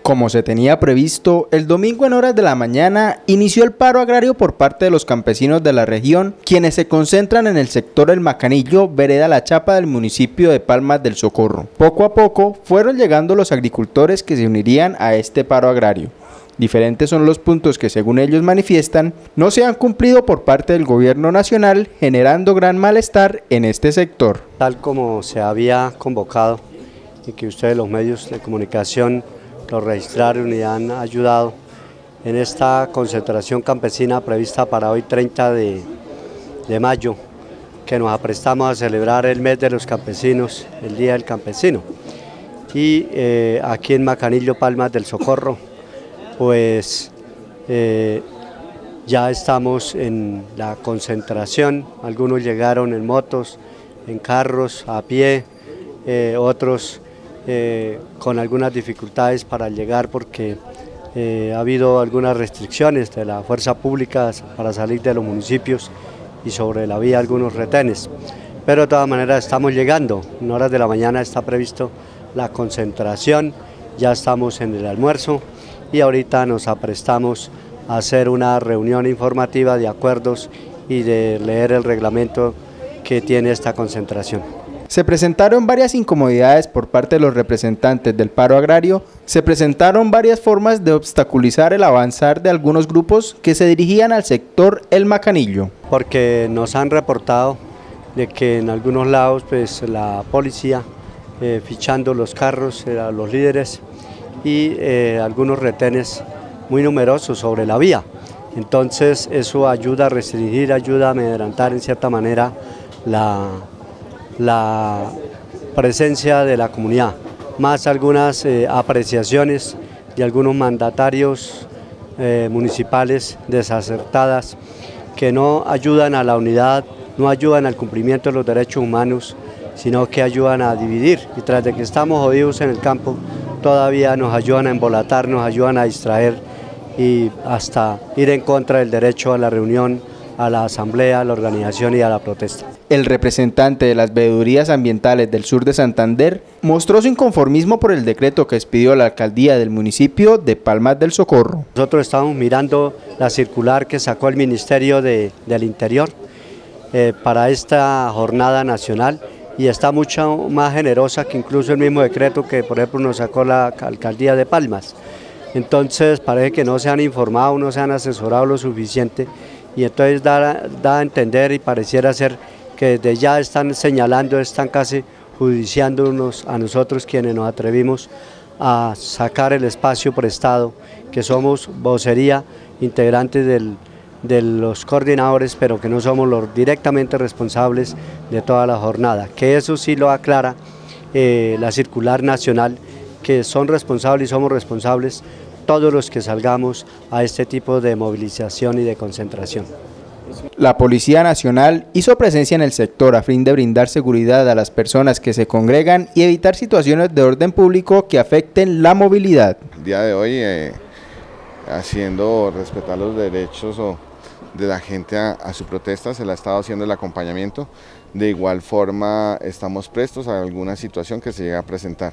Como se tenía previsto, el domingo en horas de la mañana inició el paro agrario por parte de los campesinos de la región, quienes se concentran en el sector El Macanillo, vereda La Chapa del municipio de Palmas del Socorro. Poco a poco fueron llegando los agricultores que se unirían a este paro agrario. Diferentes son los puntos que, según ellos manifiestan, no se han cumplido por parte del gobierno nacional, generando gran malestar en este sector. Tal como se había convocado y que ustedes, los medios de comunicación, lo registraron y han ayudado en esta concentración campesina prevista para hoy 30 de mayo, que nos aprestamos a celebrar el mes de los campesinos, el Día del Campesino. Y aquí en Macanillo, Palmas del Socorro, pues ya estamos en la concentración. Algunos llegaron en motos, en carros, a pie, otros con algunas dificultades para llegar porque ha habido algunas restricciones de la fuerza pública para salir de los municipios y sobre la vía algunos retenes. Pero de todas maneras estamos llegando, en horas de la mañana está previsto la concentración, ya estamos en el almuerzo y ahorita nos aprestamos a hacer una reunión informativa de acuerdos y de leer el reglamento que tiene esta concentración. Se presentaron varias incomodidades por parte de los representantes del paro agrario, se presentaron varias formas de obstaculizar el avanzar de algunos grupos que se dirigían al sector El Macanillo. Porque nos han reportado de que en algunos lados pues, la policía fichando los carros a los líderes y algunos retenes muy numerosos sobre la vía. Entonces eso ayuda a restringir, ayuda a amedrentar en cierta manera la presencia de la comunidad, más algunas apreciaciones de algunos mandatarios municipales desacertadas que no ayudan a la unidad, no ayudan al cumplimiento de los derechos humanos, sino que ayudan a dividir. Y tras de que estamos jodidos en el campo, todavía nos ayudan a embolatar, nos ayudan a distraer y hasta ir en contra del derecho a la reunión, a la asamblea, a la organización y a la protesta. El representante de las veedurías ambientales del sur de Santander mostró su inconformismo por el decreto que expidió la alcaldía del municipio de Palmas del Socorro. Nosotros estamos mirando la circular que sacó el Ministerio del Interior para esta jornada nacional y está mucho más generosa que incluso el mismo decreto que por ejemplo nos sacó la alcaldía de Palmas. Entonces parece que no se han informado, no se han asesorado lo suficiente y entonces da a entender y pareciera ser que desde ya están señalando, están casi judiciándonos a nosotros quienes nos atrevimos a sacar el espacio prestado, que somos vocería, integrantes de los coordinadores, pero que no somos los directamente responsables de toda la jornada, que eso sí lo aclara la circular nacional, que son responsables y somos responsables todos los que salgamos a este tipo de movilización y de concentración. La Policía Nacional hizo presencia en el sector a fin de brindar seguridad a las personas que se congregan y evitar situaciones de orden público que afecten la movilidad. El día de hoy, haciendo respetar los derechos de la gente a su protesta, se le ha estado haciendo el acompañamiento. De igual forma, estamos prestos a alguna situación que se llegue a presentar.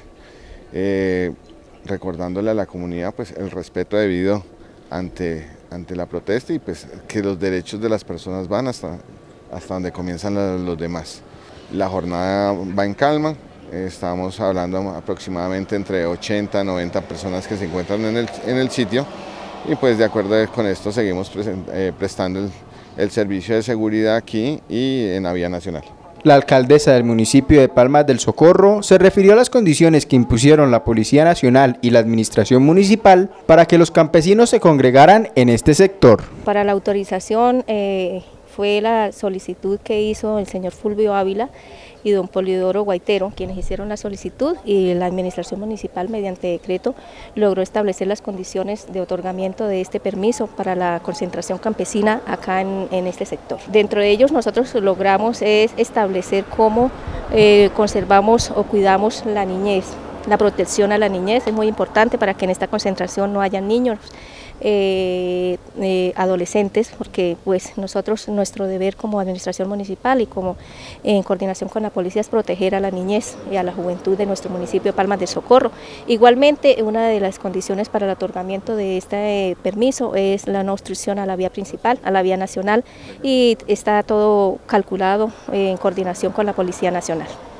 Recordándole a la comunidad pues, el respeto debido ante la protesta y pues, que los derechos de las personas van hasta donde comienzan los demás. La jornada va en calma, estamos hablando aproximadamente entre 80 a 90 personas que se encuentran en el sitio y pues de acuerdo con esto seguimos prestando el servicio de seguridad aquí y en la vía nacional. La alcaldesa del municipio de Palmas del Socorro se refirió a las condiciones que impusieron la Policía Nacional y la Administración Municipal para que los campesinos se congregaran en este sector. Para la autorización fue la solicitud que hizo el señor Fulvio Ávila y don Polidoro Guaitero, quienes hicieron la solicitud, y la Administración Municipal mediante decreto logró establecer las condiciones de otorgamiento de este permiso para la concentración campesina acá en este sector. Dentro de ellos nosotros logramos establecer cómo conservamos o cuidamos la niñez, La protección a la niñez es muy importante para que en esta concentración no haya niños, adolescentes, porque pues nosotros, nuestro deber como administración municipal y como en coordinación con la policía es proteger a la niñez y a la juventud de nuestro municipio de Palmas del Socorro. Igualmente, una de las condiciones para el otorgamiento de este permiso es la no obstrucción a la vía principal, a la vía nacional, y está todo calculado en coordinación con la Policía Nacional.